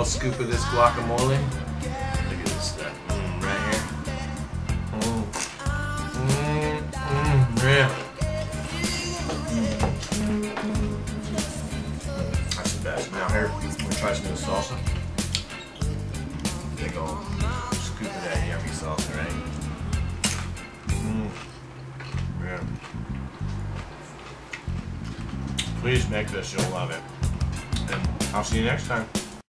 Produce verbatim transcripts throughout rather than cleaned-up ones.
little scoop of this guacamole. Look at this stuff. Mm, right here. Mm. Mm, mm, yeah. That's the best. Now here, we'll try some of the salsa. Big old scoop of that yummy salsa, right? Mm. Yeah. Please make this, you'll love it. And I'll see you next time.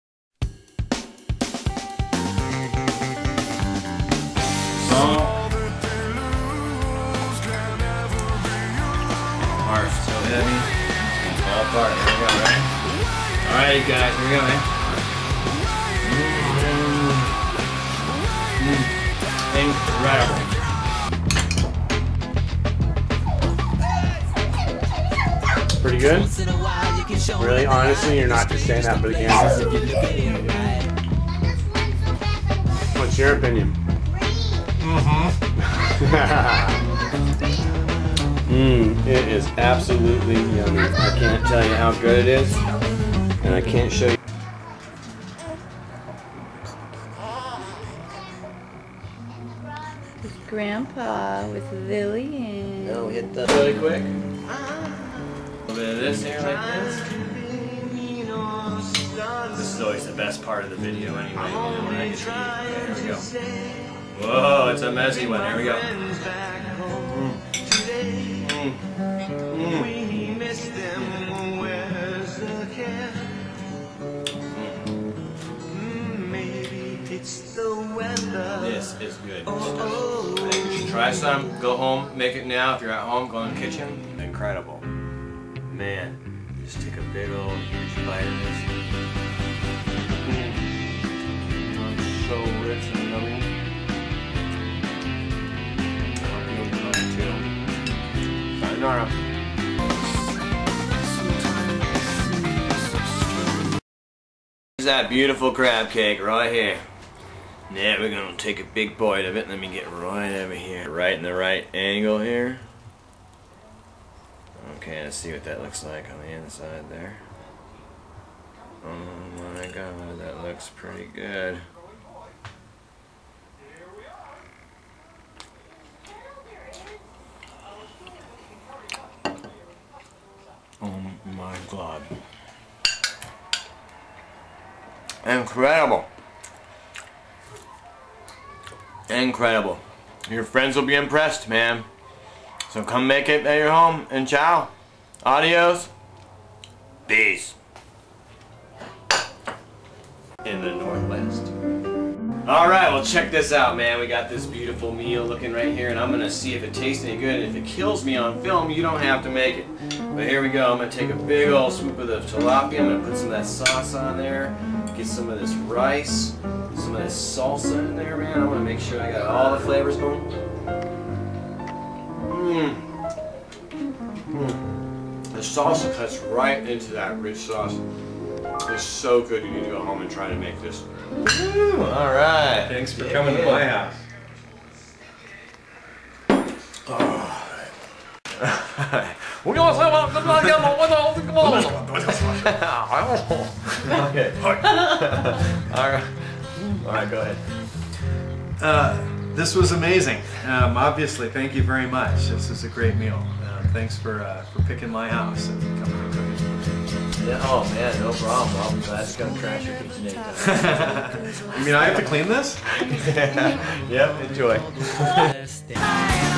Heart so heavy, it's gonna fall apart. Here we go, right? Alright guys, here we go, man. Mm. Incredible. Pretty good? Really, honestly, you're not just saying that for the camera? What's your opinion? Mm-hmm. Mmm, it is absolutely yummy. I can't tell you how good it is, and I can't show you. With Grandpa, with Lily, and... No, hit the really quick. A little bit of this here like this. This is always the best part of the video anyway, you know, when I get to eat. Okay, here we go. Whoa, it's a messy one. Here we go. Mm. Mm. Mm. This is good. You should try some. Go home, make it now. If you're at home, go in the kitchen. Incredible. Man, just take a big old huge bite of this. Mm. It's so rich and yummy. Sayonara. Here's that beautiful crab cake right here. Now we're gonna take a big bite of it. Let me get right over here. Right in the right angle here. Okay, let's see what that looks like on the inside there. Oh my god, that looks pretty good. Oh my god. Incredible. Incredible. Your friends will be impressed, man. So come make it at your home, and ciao. Adios. Peace. In the Northwest. Alright, well check this out, man. We got this beautiful meal looking right here, and I'm gonna see if it tastes any good. And if it kills me on film, you don't have to make it. But here we go. I'm gonna take a big old swoop of the tilapia. I'm gonna put some of that sauce on there. Get some of this rice, some of this salsa in there, man. I wanna make sure I got all the flavors going. Mmm. Mm. The salsa cuts right into that rich sauce. It's so good. You need to go home and try to make this. All right. Thanks for coming to my house. Oh. We all say about come on, come on, come on. Okay. All right. All right. Go ahead. Uh, this was amazing. Um, obviously, thank you very much. This is a great meal. Uh, thanks for uh, for picking my house and coming and cooking for me. Yeah, oh man, no problem. I'll be glad to come trash your kitchen anytime. You mean I have to clean this? Yep. Enjoy.